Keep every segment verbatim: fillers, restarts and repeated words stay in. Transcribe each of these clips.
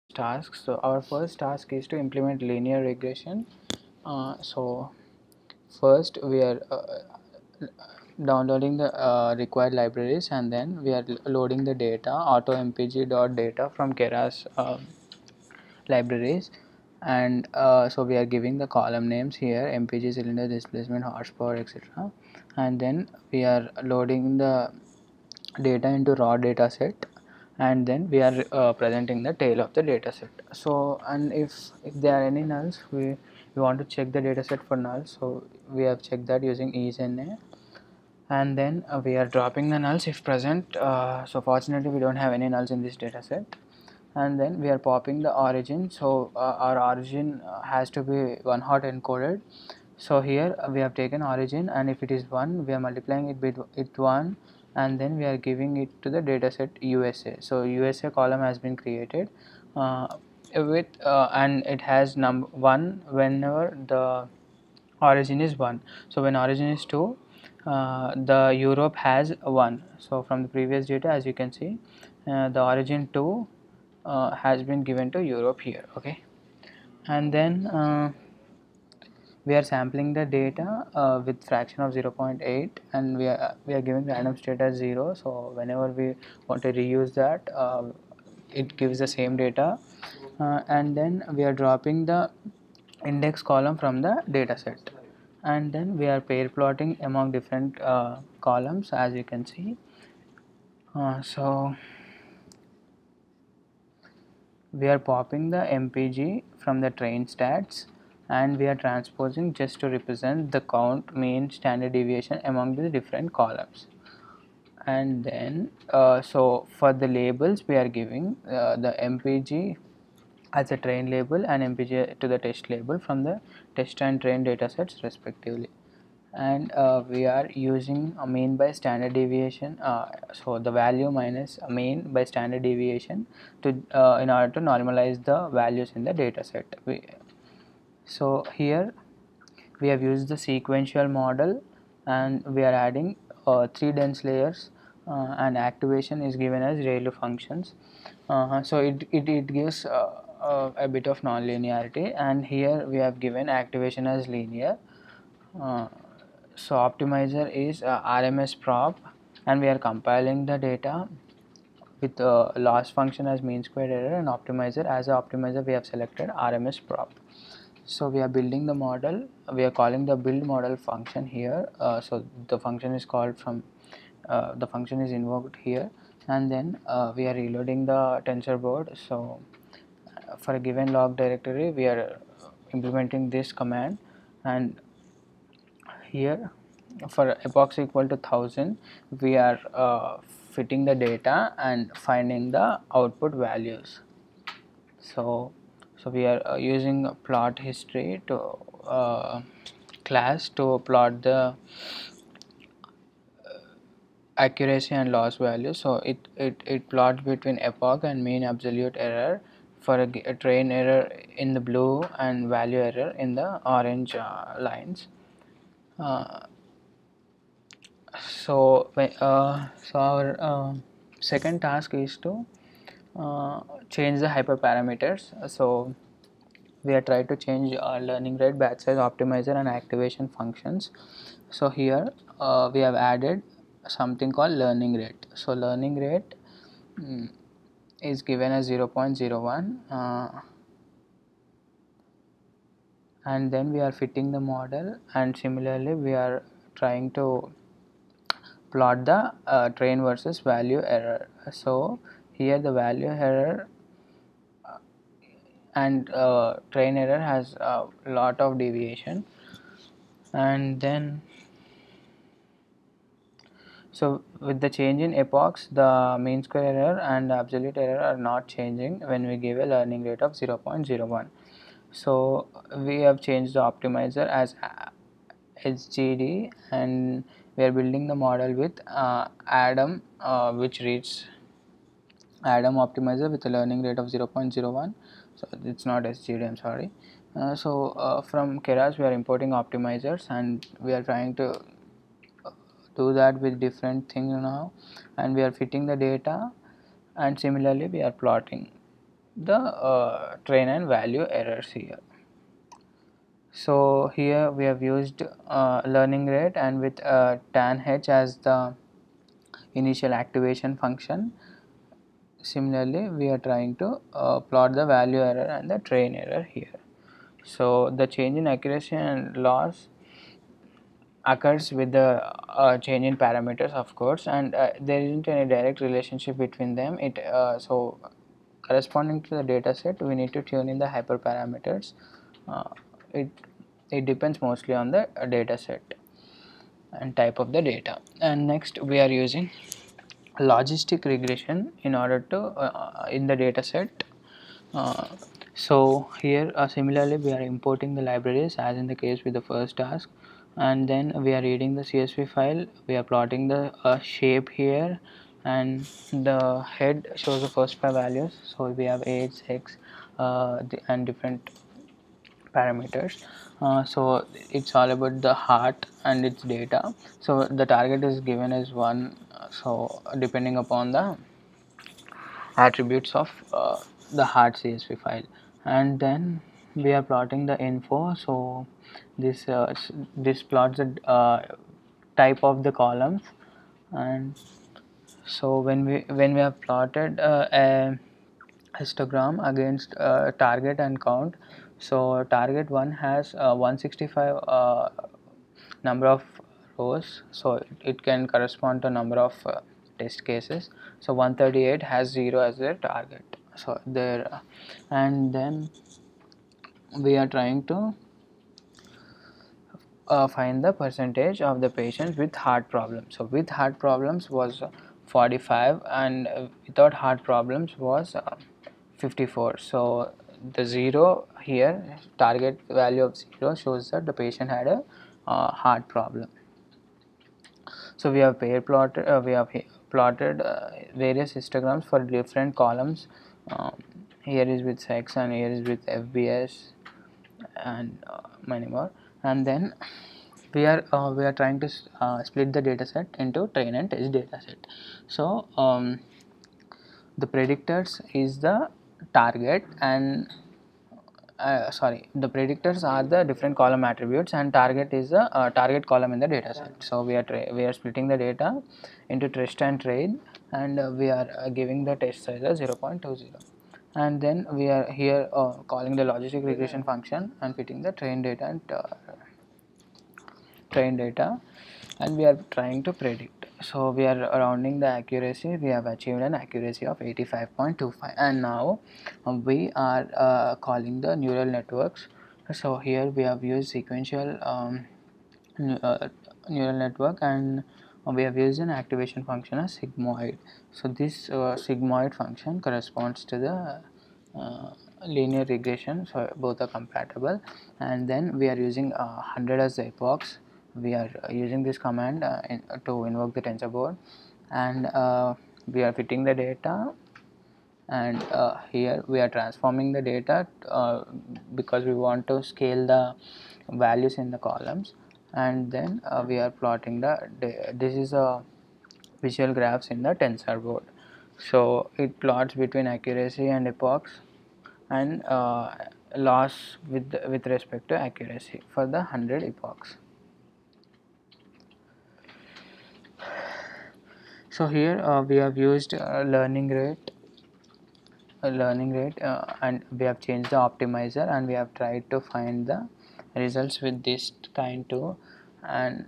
tasks. So our first task is to implement linear regression. Uh, so first we are uh, downloading the uh, required libraries, and then we are loading the data autompg.data from Keras uh, libraries. And uh, so we are giving the column names here: mpg, cylinder, displacement, horsepower, etc. And then we are loading the data into raw data set, and then we are uh, presenting the tail of the data set. So, and if if there are any nulls, we we want to check the data set for nulls, so we have checked that using isNA. And then uh, we are dropping the nulls if present. Uh, so fortunately we don't have any nulls in this data set. And then we are popping the origin. So uh, our origin uh, has to be one hot encoded. So here uh, we have taken origin, and if it is one, we are multiplying it with it one, and then we are giving it to the dataset U S A. So U S A column has been created uh, with uh, and it has number one whenever the origin is one. So when origin is two, uh, the Europe has one. So from the previous data, as you can see, uh, the origin two uh, has been given to Europe here. Okay, and then uh, we are sampling the data uh, with fraction of zero point eight, and we are we are giving random state as zero. So whenever we want to reuse that, uh, it gives the same data. Uh, and then we are dropping the index column from the data set, and then we are pair plotting among different uh, columns, as you can see. Uh, so we are popping the M P G from the train stats, and we are transposing just to represent the count, mean, standard deviation among the different columns. And then uh, so for the labels, we are giving uh, the M P G as a train label and M P G to the test label from the test and train datasets respectively. And uh, we are using a mean by standard deviation, uh, so the value minus a mean by standard deviation to uh, in order to normalize the values in the data set. We, so here we have used the sequential model, and we are adding uh, three dense layers, uh, and activation is given as ReLU functions. Uh, so it, it, it gives uh, uh, a bit of non-linearity, and here we have given activation as linear. uh, so optimizer is uh, R M S prop, and we are compiling the data with uh, loss function as mean squared error, and optimizer as a optimizer we have selected R M S prop. So we are building the model, we are calling the build model function here. Uh, so the function is called from uh, the function is invoked here, and then uh, we are reloading the tensor board. So uh, for a given log directory we are implementing this command, and here for epochs equal to one thousand we are uh, fitting the data and finding the output values. So so we are uh, using a plot history to uh, class to plot the accuracy and loss value. So it, it, it plots between epoch and mean absolute error for a, a train error in the blue and value error in the orange uh, lines. Uh, so uh, so our uh, second task is to uh, change the hyperparameters. So we are trying to change our learning rate, batch size, optimizer, and activation functions. So here uh, we have added something called learning rate. So learning rate mm, is given as zero point zero one, uh, and then we are fitting the model, and similarly we are trying to plot the uh, train versus value error. So here the value error and uh, train error has a lot of deviation. And then so with the change in epochs, the mean square error and absolute error are not changing when we give a learning rate of zero point zero one. So we have changed the optimizer as H G D, and we are building the model with uh, Adam, uh, which reads Adam optimizer with a learning rate of zero point zero one. So it's not H G D, I'm sorry. Uh, so uh, from Keras we are importing optimizers, and we are trying to do that with different things now, and we are fitting the data, and similarly we are plotting. the uh, train and value errors here. So here we have used uh, learning rate and with uh, tan h as the initial activation function. Similarly, we are trying to uh, plot the value error and the train error here. So the change in accuracy and loss occurs with the uh, change in parameters, of course, and uh, there isn't any direct relationship between them. It uh, so corresponding to the data set, we need to tune in the hyperparameters. Uh, it it depends mostly on the uh, data set and type of the data. And next, we are using logistic regression in order to uh, in the data set. Uh, so here uh, similarly we are importing the libraries as in the case with the first task, and then we are reading the C S V file, we are plotting the uh, shape here, and the head shows the first five values. So we have age, sex, uh, the, and different parameters. Uh, so it's all about the heart and its data. So the target is given as one, so depending upon the attributes of uh, the hard C S V file, and then we are plotting the info. So this uh, this plots the uh, type of the columns. And so when we when we have plotted uh, a histogram against uh, target and count, so target one has uh, one hundred sixty-five uh, number of rows, so it, it can correspond to number of uh, test cases. So one hundred thirty-eight has zero as their target. So there, and then we are trying to uh, find the percentage of the patients with heart problems. So with heart problems was uh, forty-five, and uh, without heart problems was uh, fifty-four. So the zero here, target value of zero, shows that the patient had a uh, heart problem. So we have pair plotted, uh, we have plotted uh, various histograms for different columns. Um, here is with sex, and here is with F B S, and uh, many more. And then we are uh, we are trying to uh, split the data set into train and test data set. So um, the predictors is the target, and uh, sorry, the predictors are the different column attributes, and target is the uh, target column in the data set. So we are we are splitting the data into test and train, and uh, we are uh, giving the test size as zero point two zero, and then we are here uh, calling the logistic regression function and fitting the train data and uh, train data, and we are trying to predict. So we are rounding the accuracy. We have achieved an accuracy of eighty-five point two five, and now um, we are uh, calling the neural networks. So here we have used sequential um, uh, neural network, and we have used an activation function as sigmoid. So this uh, sigmoid function corresponds to the uh, linear regression, so both are compatible. And then we are using uh, one hundred as the epochs. We are uh, using this command uh, in, uh, to invoke the tensor board, and uh, we are fitting the data, and uh, here we are transforming the data uh, because we want to scale the values in the columns, and then uh, we are plotting the, this is a visual graphs in the tensor board. So it plots between accuracy and epochs, and uh, loss with with respect to accuracy for the one hundred epochs. So here uh, we have used uh, learning rate uh, learning rate uh, and we have changed the optimizer, and we have tried to find the results with this kind too, and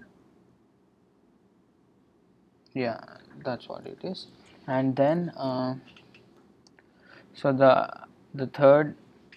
yeah, that's what it is. And then uh, so the the third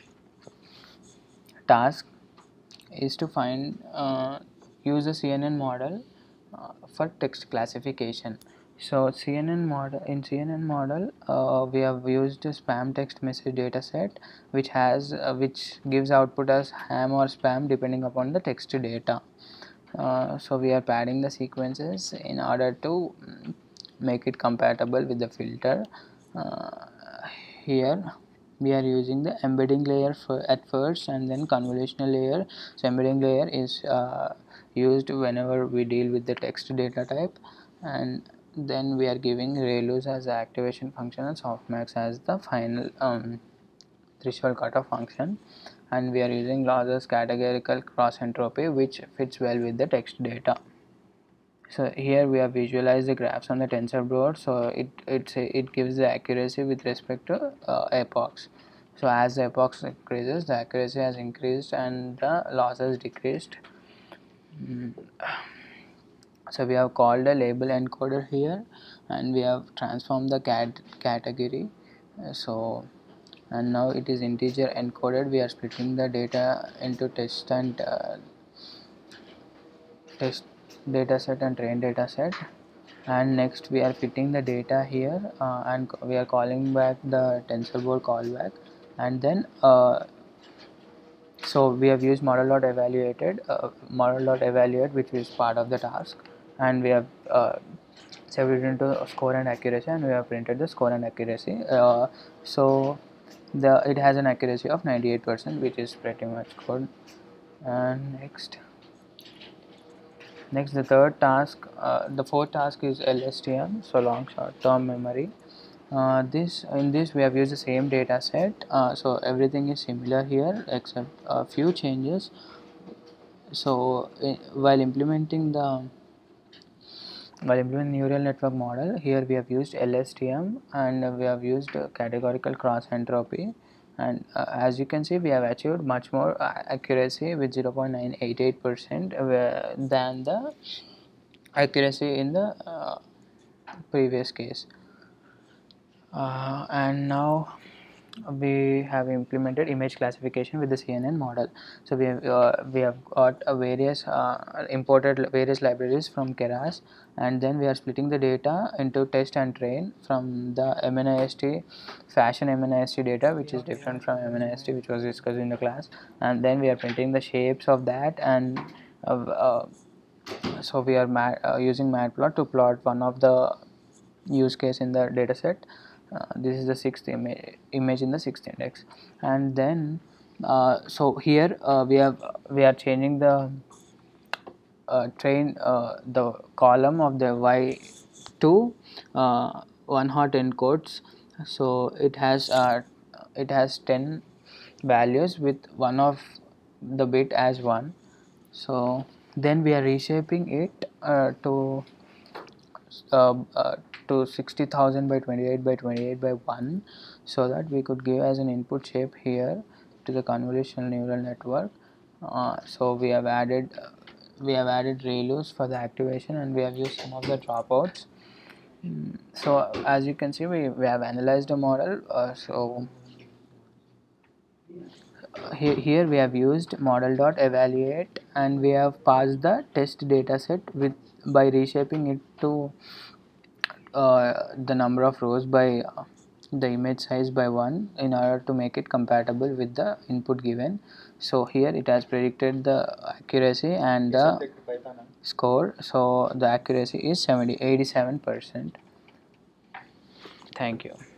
task is to find uh, use a C N N model uh, for text classification. So C N N model, in C N N model uh, we have used a spam text message data set, which has uh, which gives output as ham or spam depending upon the text data. Uh, so we are padding the sequences in order to mm, make it compatible with the filter. Uh, here we are using the embedding layer for at first, and then convolutional layer. So embedding layer is uh, used whenever we deal with the text data type, and then we are giving ReLU as the activation function and softmax as the final um, threshold cutoff function, and we are using lossless categorical cross entropy, which fits well with the text data. So here we have visualized the graphs on the tensor board. So it it it gives the accuracy with respect to uh, epochs. So as the epochs increases, the accuracy has increased and the loss has decreased. Mm. So we have called a label encoder here, and we have transformed the cat category. Uh, so and now it is integer encoded. We are splitting the data into test and uh, test data set and train data set, and next we are fitting the data here, uh, and we are calling back the TensorBoard callback, and then uh, so we have used model.evaluated uh, model.evaluate, which is part of the task, and we have uh, saved it into score and accuracy, and we have printed the score and accuracy. Uh, so the it has an accuracy of ninety-eight percent, which is pretty much good. And next next the third task, uh, the fourth task is L S T M, so long short term memory. Uh, this in this we have used the same data set, uh, so everything is similar here except a few changes. So uh, while implementing the while implementing neural network model, here we have used L S T M, and we have used uh, categorical cross entropy, and uh, as you can see we have achieved much more uh, accuracy with zero point nine eight eight percent uh, than the accuracy in the uh, previous case. Uh, and now we have implemented image classification with the C N N model. So we have uh, we have got a various uh, imported various libraries from Keras, and then we are splitting the data into test and train from the M N I S T fashion M N I S T data, which is different from M N I S T which was discussed in the class, and then we are printing the shapes of that, and uh, uh, so we are mat, uh, using matplot to plot one of the use case in the dataset. Uh, this is the sixth ima image in the sixth index, and then uh, so here uh, we have we are changing the uh, train uh, the column of the y to uh, one hot encodes. So it has uh, it has ten values with one of the bit as one. So then we are reshaping it uh, to uh, uh, to sixty thousand by twenty-eight by twenty-eight by one, so that we could give as an input shape here to the convolutional neural network. Uh, so we have added uh, we have added ReLUs for the activation, and we have used some of the dropouts. Mm, so as you can see, we, we have analyzed the model. Uh, so uh, here, here we have used model.evaluate, and we have passed the test dataset with by reshaping it to uh, the number of rows by uh, the image size by one in order to make it compatible with the input given. So here it has predicted the accuracy and the score. So the accuracy is seventy eighty-seven percent. Thank you.